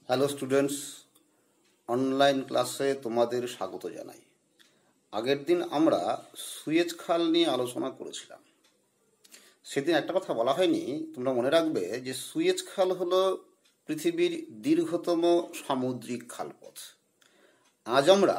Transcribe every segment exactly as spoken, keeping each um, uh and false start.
Hello students, online ক্লাসে তোমাদের স্বাগত জানাই। আগের দিন আমরা সুয়েজ খাল নিয়ে আলোচনা করেছিলাম। সেদিন একটা কথা বলা হয়নি, তোমরা মনে রাখবে যে সুয়েজ খাল হলো পৃথিবীর দীর্ঘতম সামুদ্রিক খালপথ। আজ আমরা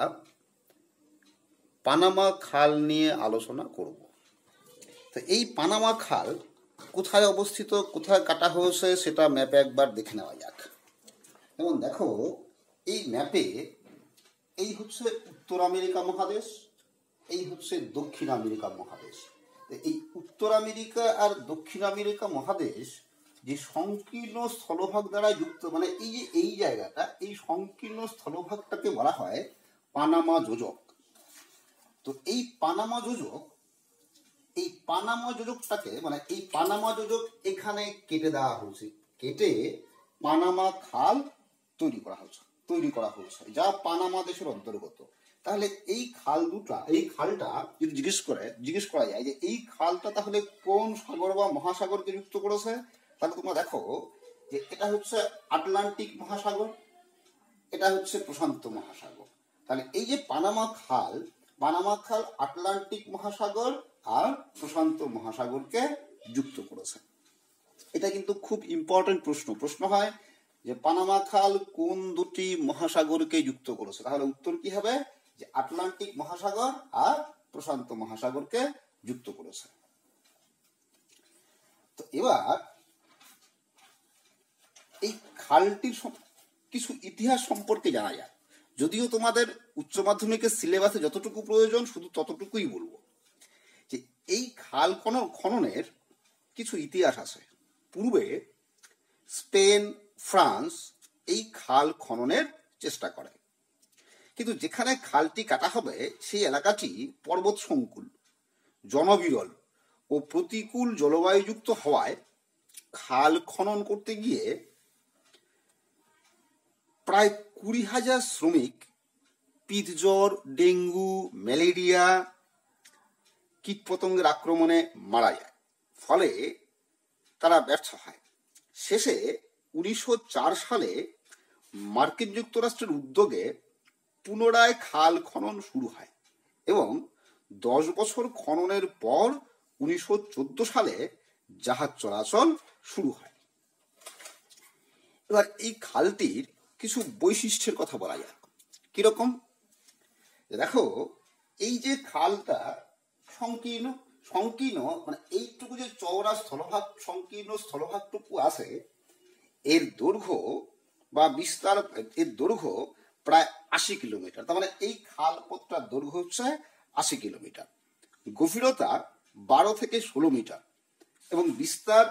পানামা খাল নিয়ে আলোচনা করব। তো এই পানামা খাল কোথায় অবস্থিত, কোথায় কাটা হয়েছে সেটা ম্যাপে একবার দেখে নেওয়া যাক। যেমন দেখো, এই ম্যাপে এই হচ্ছে উত্তর আমেরিকা মহাদেশ, এই হচ্ছে দক্ষিণ আমেরিকা মহাদেশ। এই উত্তর আমেরিকা আর দক্ষিণ আমেরিকা মহাদেশ যে সংকীর্ণ স্থলভাগ দ্বারা যুক্ত, মানে এই যে এই জায়গাটা, এই সংকীর্ণ স্থলভাগটাকে বলা হয় পানামা যোজক। তো এই পানামা যোজক, এই পানামা যোজকটাকে মানে এই পানামা যোজক এখানে কেটে দেওয়া হয়েছে, কেটে পানামা খাল তৈরি করা হয়েছে তৈরি করা হয়েছে যা পানামা দেশের অন্তর্গত। তাহলে এই খাল দুটা, এই খালটা যদি জিজ্ঞেস করে জিজ্ঞেস করা যায় যে এই খালটা তাহলে কোন সাগর বা মহাসাগরকে যুক্ত করেছে, তাহলে তোমরা দেখো যে এটা হচ্ছে আটলান্টিক মহাসাগর, এটা হচ্ছে প্রশান্ত মহাসাগর। তাহলে এই যে পানামা খাল, পানামা খাল আটলান্টিক মহাসাগর আর প্রশান্ত মহাসাগরকে যুক্ত করেছে। এটা কিন্তু খুব ইম্পর্টেন্ট প্রশ্ন প্রশ্ন হয় যে পানামা খাল কোন দুটি মহাসাগরকে যুক্ত করেছে। তাহলে উত্তর কি হবে যে আটলান্টিক মহাসাগর আর প্রশান্ত মহাসাগরকে যুক্ত করেছে। তো এবার এই খালটির কিছু ইতিহাস সম্পর্কে জানা যায়। যদিও তোমাদের উচ্চ মাধ্যমিকের সিলেবাসে যতটুকু প্রয়োজন শুধু ততটুকুই বলবো। যে এই খাল খননের কিছু ইতিহাস আছে। পূর্বে স্পেন, ফ্রান্স এই খাল খননের চেষ্টা করে, কিন্তু যেখানে খালটি কাটা হবে সেই এলাকাটি পর্বত সংকুল, জনবিরল ও প্রতিকূল জলবায়ুযুক্ত হওয়ায় খাল খনন করতে গিয়ে প্রায় কুড়ি হাজার শ্রমিক পিতজ্বর, ডেঙ্গু, ম্যালেরিয়া, কীটপতঙ্গের আক্রমণে মারা যায়। ফলে তারা ব্যর্থ হয়। শেষে উনিশশো চার সালে মার্কিন যুক্তরাষ্ট্রের উদ্যোগে পুনরায় খাল খনন শুরু হয় এবং দশ বছর খননের পর উনিশশো চোদ্দ সালে জাহাজ চলাচল শুরু হয়। এবার এই খালটির কিছু বৈশিষ্ট্যের কথা বলা যাক। কিরকম দেখো, এই যে খালটা সংকীর্ণ সংকীর্ণ মানে এইটুকু যে চওড়া স্থলভাগ, সংকীর্ণ স্থলভাগটুকু আছে, এর দৈর্ঘ্য বা বিস্তার, এর দৈর্ঘ্য প্রায় আশি কিলোমিটার। তার মানে এই খাল পথটার দৈর্ঘ্য হচ্ছে আশি কিলোমিটার, গভীরতা বারো থেকে ষোলো মিটার এবং বিস্তার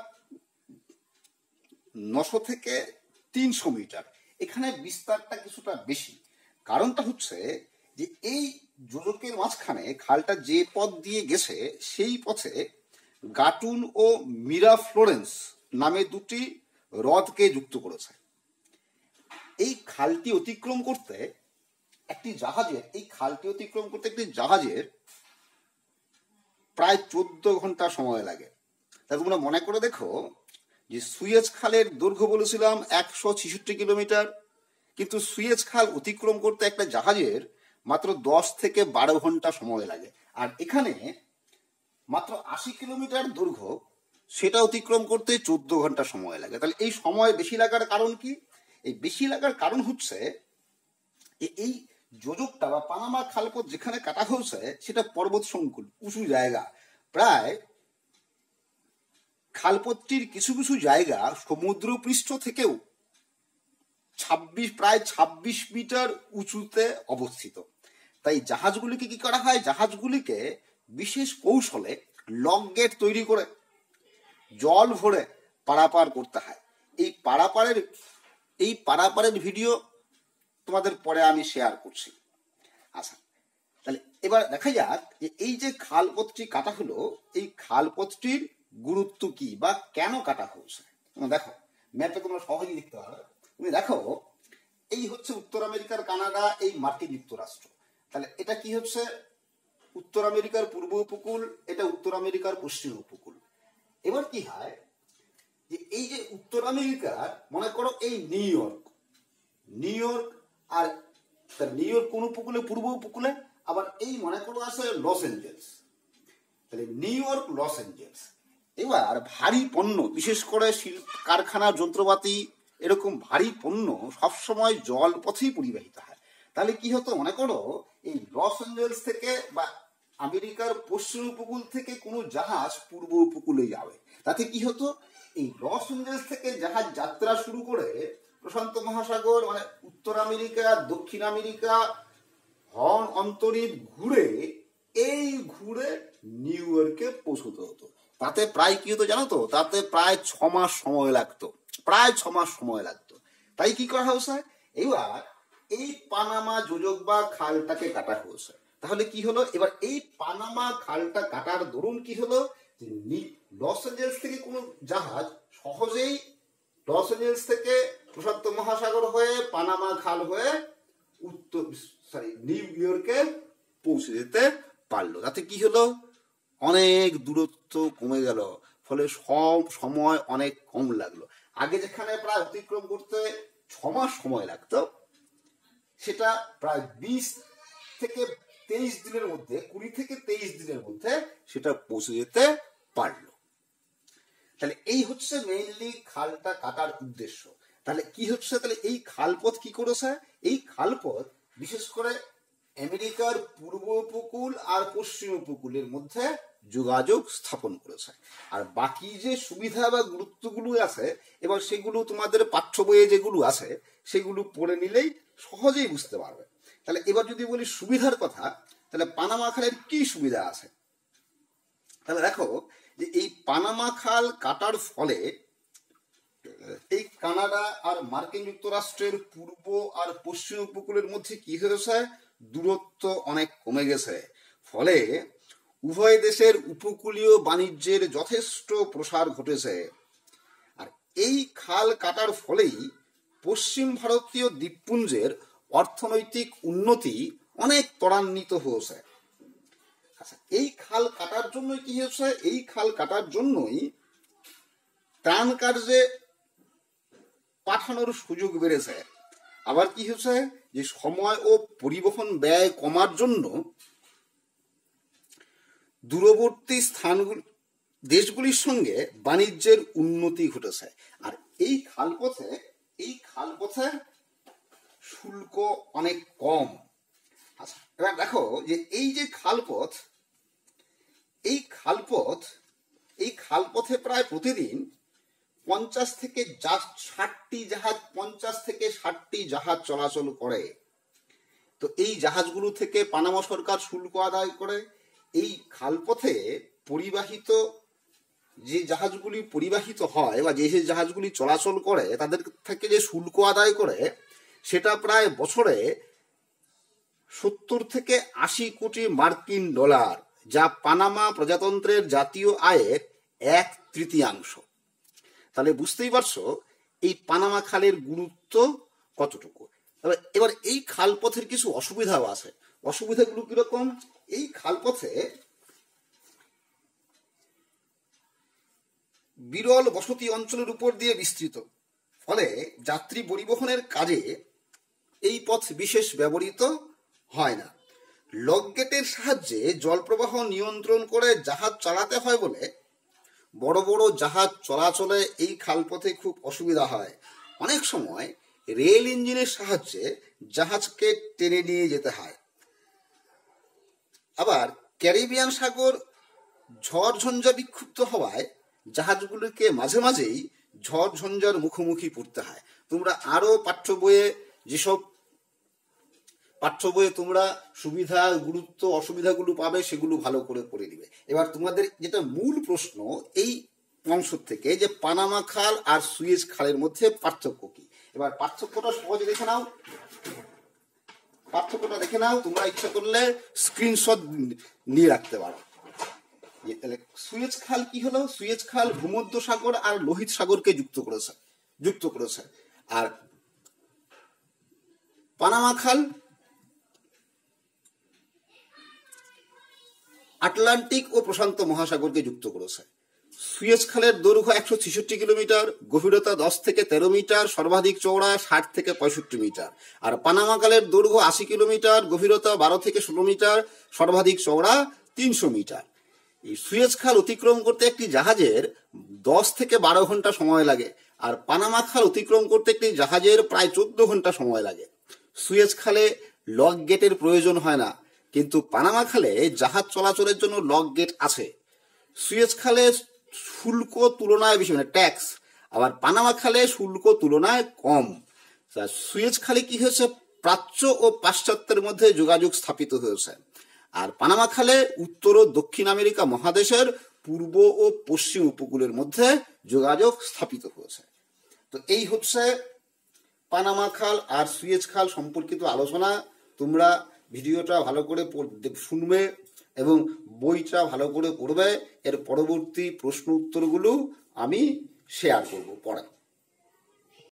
নশো থেকে তিনশো মিটার। এখানে বিস্তারটা কিছুটা বেশি। কারণটা হচ্ছে যে এই যোজকের মাঝখানে খালটা যে পথ দিয়ে গেছে সেই পথে গাটুন ও মিরা ফ্লোরেন্স নামে দুটি হ্রদকে যুক্ত করেছে। এই খালটি অতিক্রম করতে একটি জাহাজের এই খালটি অতিক্রম করতে একটি জাহাজের প্রায় চোদ্দ ঘন্টা সময় লাগে। তা তোমরা মনে করে দেখো যে সুয়েজ খালের দৈর্ঘ্য বলেছিলাম একশো ছেষট্টি কিলোমিটার, কিন্তু সুয়েজ খাল অতিক্রম করতে একটা জাহাজের মাত্র দশ থেকে বারো ঘন্টা সময় লাগে। আর এখানে মাত্র আশি কিলোমিটার দৈর্ঘ্য, সেটা অতিক্রম করতে চোদ্দ ঘন্টা সময় লাগে। তাহলে এই সময় বেশি লাগার কারণ কি? এই বেশি লাগার কারণ হচ্ছে এই যোজকটা বা পানামা খালপথ যেখানে কাটা হয়েছে সেটা পর্বত সংকুল, উঁচু জায়গা। প্রায় খালপথটির কিছু কিছু জায়গা সমুদ্র পৃষ্ঠ থেকেও ছাব্বিশ প্রায় ছাব্বিশ মিটার উঁচুতে অবস্থিত। তাই জাহাজগুলিকে কি করা হয়, জাহাজগুলিকে বিশেষ কৌশলে লক গেট তৈরি করে জল ভরে পারাপার করতে হয়। এই পারাপারের এই পারাপারের ভিডিও তোমাদের পরে আমি শেয়ার করছি। আচ্ছা, তাহলে এবার দেখা যাক যে এই যে খালপথটি কাটা হলো, এই খালপথটির গুরুত্ব কি বা কেন কাটা হয়েছে। তোমরা দেখো, ম্যাপে তোমরা সহজেই দেখতে পাবে। তুমি দেখো, এই হচ্ছে উত্তর আমেরিকার কানাডা, এই মার্কিন যুক্তরাষ্ট্র। তাহলে এটা কি হচ্ছে উত্তর আমেরিকার পূর্ব উপকূল, এটা উত্তর আমেরিকার পশ্চিম উপকূল। এবার কি হয় যে এই যে উত্তর আমেরিকার, মনে করো এই নিউ ইয়র্ক, নিউ ইয়র্ক, আর নিউ ইয়র্ক কোন উপকূলে? পূর্ব উপকূলে। আবার এই মনে করো আছে লস এঞ্জেলস, তাহলে নিউ ইয়র্ক লস এঞ্জেলস। এবার ভারী পণ্য, বিশেষ করে শিল্প কারখানা যন্ত্রপাতি এরকম ভারী পণ্য সবসময় জল পথেই পরিবাহিত হয়। তাহলে কি হতো মনে করো, এই লস এঞ্জেলস থেকে বা আমেরিকার পশ্চিম উপকূল থেকে কোনো জাহাজ পূর্ব উপকূলে যাবে, তাতে কি হতো, এই লস এঞ্জেলস থেকে জাহাজ যাত্রা শুরু করে প্রশান্ত মহাসাগর মানে উত্তর আমেরিকা, দক্ষিণ আমেরিকা, হর্ন অন্তরীপ ঘুরে এই ঘুরে নিউ ইয়র্কে পৌঁছতে হতো। তাতে প্রায় কি হতো জানো তো, তাতে প্রায় ছ মাস সময় লাগতো, প্রায় ছ মাস সময় লাগতো। তাই কি করা হয়েছে, এবার এই পানামা যোজক বা খালটাকে কাটা হয়েছে। তাহলে কি হলো, এবার এই পানামা খালটা কাটার দরুন কি হলো, লস এঞ্জেলস থেকে কোনো জাহাজ সহজেই লস এঞ্জেলস থেকে প্রশান্ত মহাসাগর হয়ে পানামা খাল হয়ে উত্তর সরি নিউ ইয়র্কে পৌঁছে যেতে পারলো। তাতে কি হলো, অনেক দূরত্ব কমে গেল, ফলে সব সময় অনেক কম লাগলো। আগে যেখানে প্রায় অতিক্রম করতে ছ মাস সময় লাগতো, সেটা প্রায় বিশ থেকে তেইশ দিনের মধ্যে, কুড়ি থেকে তেইশ দিনের মধ্যে সেটা পৌঁছে যেতে পারলো। তাহলে এই হচ্ছে মেইনলি খালটা কাটার উদ্দেশ্য। তাহলে কি হচ্ছে, তাহলে এই খালপথ কি করেছে, এই খালপথ বিশেষ করে আমেরিকার পূর্ব উপকূল আর পশ্চিম উপকূলের মধ্যে যোগাযোগ স্থাপন করেছে। আর বাকি যে সুবিধা বা গুরুত্বগুলো আছে, এবার সেগুলো তোমাদের পাঠ্য বইয়ে যেগুলো আছে সেগুলো পড়ে নিলেই সহজেই বুঝতে পারবে। তাহলে এবার যদি বলি সুবিধার কথা, তাহলে পানামা খালের কি সুবিধা আছে, তাহলে দেখো যে এই পানামা খাল কাটার ফলে এই কানাডা আর মার্কিন যুক্তরাষ্ট্রের পূর্ব আর পশ্চিম উপকূলের মধ্যে কি হয়েছে, দূরত্ব অনেক কমে গেছে। ফলে উভয় দেশের উপকূলীয় বাণিজ্যের যথেষ্ট প্রসার ঘটেছে। আর এই খাল কাটার ফলেই পশ্চিম ভারতীয় দ্বীপপুঞ্জের অর্থনৈতিক উন্নতি অনেক ত্বরান্বিত হয়েছে। আচ্ছা, এই খাল কাটার জন্য কি হয়েছে, এই খাল কাটার জন্যই ত্রাণ কার্যে পাঠানোর সুযোগ বেড়েছে। আবার কি হয়েছে, যে সময় ও পরিবহন ব্যয় কমার জন্য দূরবর্তী স্থানগুলি দেশগুলির সঙ্গে বাণিজ্যের উন্নতি ঘটেছে। আর এই খালপথে এই খালপথে শুল্ক অনেক কম। আচ্ছা, এবার দেখো যে এই যে খালপথ, এই খালপথ এই খালপথে প্রায় প্রতিদিন পঞ্চাশ থেকে ষাটটি জাহাজ পঞ্চাশ থেকে ষাটটি জাহাজ চলাচল করে। তো এই জাহাজগুলো থেকে পানামা সরকার শুল্ক আদায় করে। এই খালপথে পরিবাহিত যে জাহাজগুলি পরিবাহিত হয় বা যে যে জাহাজগুলি চলাচল করে তাদের থেকে যে শুল্ক আদায় করে, সেটা প্রায় বছরে সত্তর থেকে আশি কোটি মার্কিন ডলার, যা পানামা প্রজাতন্ত্রের জাতীয় আয়ের এক তৃতীয়াংশ। তাহলে বুঝতেই পারছো এই পানামা খালের গুরুত্ব কতটুকু। এবার এই খালপথের কিছু অসুবিধাও আছে। অসুবিধাগুলো কিরকম, এই খালপথে বিরল বসতি অঞ্চলের উপর দিয়ে বিস্তৃত, ফলে যাত্রী পরিবহনের কাজে এই পথ বিশেষ ব্যবহৃত হয় না। লকগেটের সাহায্যে জলপ্রবাহ নিয়ন্ত্রণ করে জাহাজ চালাতে হয় বলে বড় বড় জাহাজ চলাচলে এই খালপথে খুব অসুবিধা হয়। অনেক সময় রেল ইঞ্জিনের সাহায্যে জাহাজকে টেনে নিয়ে যেতে হয়। আবার ক্যারিবিয়ান সাগর ঝড় ঝঞ্ঝা বিক্ষুব্ধ হওয়ায় জাহাজগুলোকে মাঝে মাঝেই ঝড় ঝঞ্ঝার মুখোমুখি পড়তে হয়। তোমরা আরো পাঠ্য বইয়ে যেসব পাঠ্য বইয়ে তোমরা সুবিধা গুরুত্ব অসুবিধাগুলো পাবে সেগুলো ভালো করে পড়ে নিবে। এবার তোমাদের যেটা মূল প্রশ্ন এই অংশ থেকে, যে পানামা খাল আর সুয়েজ খালের মধ্যে পার্থক্য কি। এবার পার্থক্যটা সহজে দেখে নাও, পার্থক্যটা দেখে নাও। তোমরা ইচ্ছা করলে স্ক্রিনশট নিয়ে রাখতে পারো। সুয়েজ খাল কি হলো, সুয়েজ খাল ভূমধ্য সাগর আর লোহিত সাগরকে যুক্ত করেছে যুক্ত করেছে আর পানামা খাল আটলান্টিক ও প্রশান্ত মহাসাগরকে যুক্ত করেছে। সুয়েজ খালের দৈর্ঘ্য একশো ছেষট্টি কিলোমিটার, গভীরতা দশ থেকে তেরো মিটার, সর্বাধিক চওড়া ষাট থেকে পঁয়ষট্টি মিটার। আর পানামা খালের দৈর্ঘ্য আশি কিলোমিটার, গভীরতা বারো থেকে ষোলো মিটার, সর্বাধিক চওড়া তিনশো মিটার। এই সুয়েজ খাল অতিক্রম করতে একটি জাহাজের দশ থেকে বারো ঘন্টা সময় লাগে, আর পানামা খাল অতিক্রম করতে একটি জাহাজের প্রায় চোদ্দ ঘন্টা সময় লাগে। সুয়েজ খালে লক গেটের প্রয়োজন হয় না, কিন্তু পানামা খালে জাহাজ চলাচলের জন্য লক গেট আছে। সুয়েজ খালে শুল্ক তুলনায় বেশি, মানে ট্যাক্স, আবার পানামা খালে শুল্ক তুলনায় কম। সুয়েজ খালে কি হয়েছে, প্রাচ্য ও পাশ্চাত্যের মধ্যে যোগাযোগ স্থাপিত হয়েছে, আর পানামা খালে উত্তর ও দক্ষিণ আমেরিকা মহাদেশের পূর্ব ও পশ্চিম উপকূলের মধ্যে যোগাযোগ স্থাপিত হয়েছে। তো এই হচ্ছে পানামা খাল আর সুয়েজ খাল সম্পর্কিত আলোচনা। তোমরা ভিডিওটা ভালো করে শুনবে এবং বইটা ভালো করে পড়বে। এর পরবর্তী প্রশ্ন উত্তরগুলো আমি শেয়ার করব পরে।